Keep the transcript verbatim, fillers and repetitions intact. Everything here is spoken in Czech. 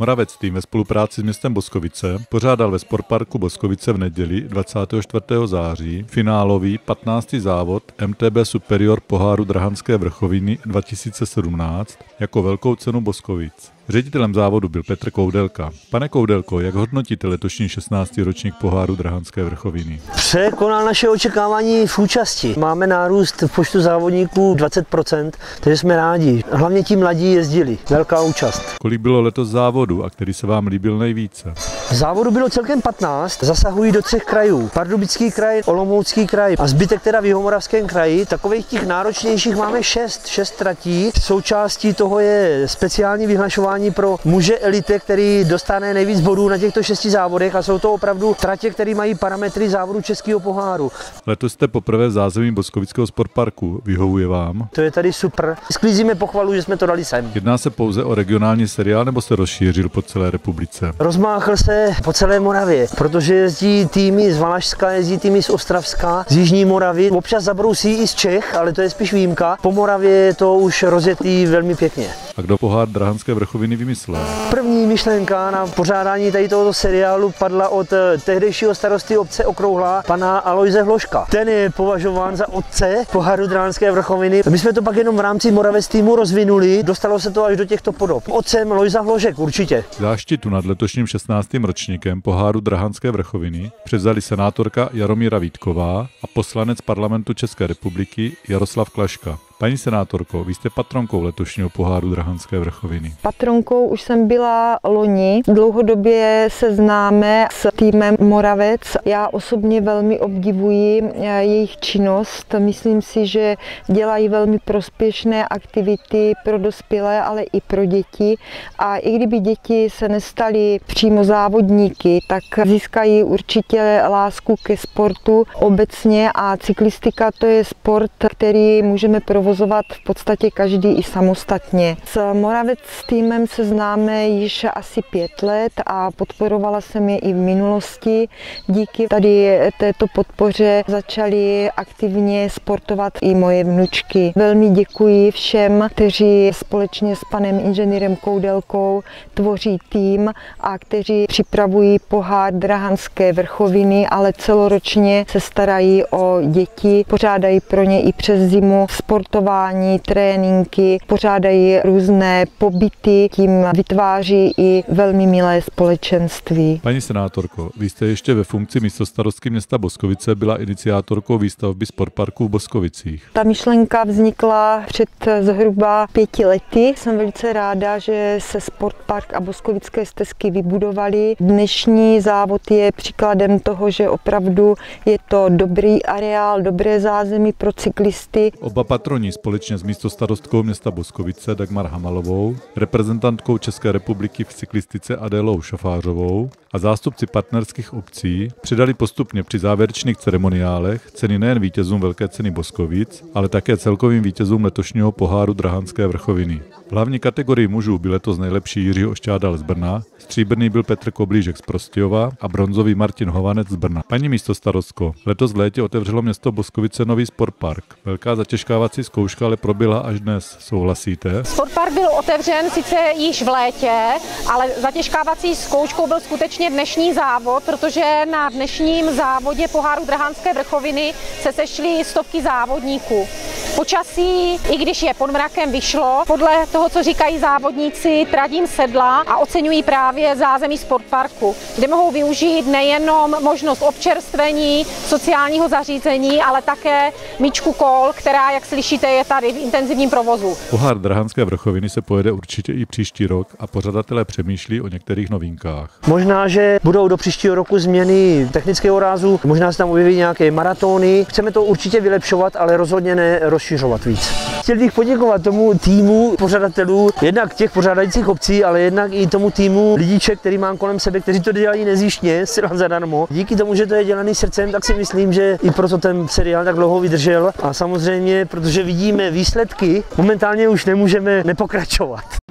Moravec tým ve spolupráci s městem Boskovice pořádal ve Sportparku Boskovice v neděli dvacátého čtvrtého září finálový patnáctý závod M T B Superior poháru Drahanské vrchoviny dva tisíce sedmnáct jako velkou cenu Boskovic. Ředitelem závodu byl Petr Koudelka. Pane Koudelko, jak hodnotíte letošní šestnáctý ročník poháru Drahanské vrchoviny? Překonal naše očekávání v účasti. Máme nárůst v počtu závodníků dvacet procent, takže jsme rádi. Hlavně ti mladí jezdili. Velká účast. Kolik bylo letos závodů a který se vám líbil nejvíce? Závodu bylo celkem patnáct, zasahují do třech krajů. Pardubický kraj, Olomoucký kraj a zbytek teda v Jihomoravském kraji. Takových těch náročnějších máme šest, šest tratí. Součástí toho je speciální vyhlašování pro muže elite, který dostane nejvíc bodů na těchto šesti závodech a jsou to opravdu tratě, které mají parametry závodu Českého poháru. Letos jste poprvé v zázemí Boskovického sportparku. Vyhovuje vám? To je tady super. Sklízíme pochvalu, že jsme to dali sem. Jedná se pouze o regionální seriál nebo se rozšířil po celé republice? Rozmáchl se po celé Moravě, protože jezdí týmy z Valašska, jezdí týmy z Ostravska, z Jižní Moravy, občas zabrousí i z Čech, ale to je spíš výjimka. Po Moravě je to už rozjetý velmi pěkně. A kdo pohár Drahanské vrchoviny vymyslel? První myšlenka na pořádání tady tohoto seriálu padla od tehdejšího starosty obce Okrouhlá, pana Alojze Hloška. Ten je považován za otce poháru Drahanské vrchoviny. My jsme to pak jenom v rámci Moravec týmu rozvinuli, dostalo se to až do těchto podob. Otcem Lojza Hlošek určitě. Záštitu nad letošním šestnáctým ročníkem poháru Drahanské vrchoviny převzali senátorka Jaromíra Vítková a poslanec Parlamentu České republiky Jaroslav Klaška. Paní senátorko, vy jste patronkou letošního poháru Drahanské vrchoviny. Patronkou už jsem byla loni. Dlouhodobě se známe s týmem Moravec. Já osobně velmi obdivuji jejich činnost. Myslím si, že dělají velmi prospěšné aktivity pro dospělé, ale i pro děti. A i kdyby děti se nestaly přímo závodníky, tak získají určitě lásku ke sportu obecně a cyklistika to je sport, který můžeme provozovat v podstatě každý i samostatně. S Moravec týmem se známe již asi pět let a podporovala jsem je i v minulosti. Díky tady této podpoře začaly aktivně sportovat i moje vnučky. Velmi děkuji všem, kteří společně s panem inženýrem Koudelkou tvoří tým a kteří připravují pohár Drahanské vrchoviny, ale celoročně se starají o děti, pořádají pro ně i přes zimu sportování, tréninky, pořádají různé pobyty, tím vytváří i velmi milé společenství. Paní senátorko, vy jste ještě ve funkci místostarostky města Boskovice byla iniciátorkou výstavby sportparku v Boskovicích. Ta myšlenka vznikla před zhruba pěti lety. Jsem velice ráda, že se sportpark a boskovické stezky vybudovaly. Dnešní závod je příkladem toho, že opravdu je to dobrý areál, dobré zázemí pro cyklisty. Oba patroni společně s místostarostkou města Boskovice Dagmar Hamalovou, reprezentantkou České republiky v cyklistice Adélou Šafářovou a zástupci partnerských obcí přidali postupně při závěrečných ceremoniálech ceny nejen vítězům Velké ceny Boskovic, ale také celkovým vítězům letošního poháru Drahanské vrchoviny. V hlavní kategorii mužů byl letos nejlepší Jiří Ošťádal z Brna, stříbrný byl Petr Koblížek z Prostějova a bronzový Martin Hovanec z Brna. Paní místostarostko, letos v létě otevřelo město Boskovice nový sportpark. Velká zatěžkávací zkouška ale proběhla až dnes. Souhlasíte? Sportpark byl otevřen sice již v létě, ale zatěžkávací zkouškou byl skutečně dnešní závod, protože na dnešním závodě poháru Drahanské vrchoviny se sešly stovky závodníků. Počasí, i když je pod mrakem, vyšlo. Podle toho, co říkají závodníci, tradím sedla a oceňují právě zázemí sportparku, kde mohou využít nejenom možnost občerstvení, sociálního zařízení, ale také míčku kol, která, jak slyšíte, je tady v intenzivním provozu. Pohár Drahanské vrchoviny se pojede určitě i příští rok a pořadatelé přemýšlí o některých novinkách. Možná, že budou do příštího roku změny technického rázu, možná se tam objeví nějaké maratony. Chceme to určitě vylepšovat, ale rozhodně ne rozšiřovat víc. Chtěl bych poděkovat tomu týmu pořadatelů, jednak těch pořádajících obcí, ale jednak i tomu týmu lidíček, který mám kolem sebe, kteří to dělají nezištně, zcela zadarmo. Díky tomu, že to je dělaný srdcem, tak si myslím, že i proto ten seriál tak dlouho vydržel. A samozřejmě, protože vidíme výsledky, momentálně už nemůžeme nepokračovat.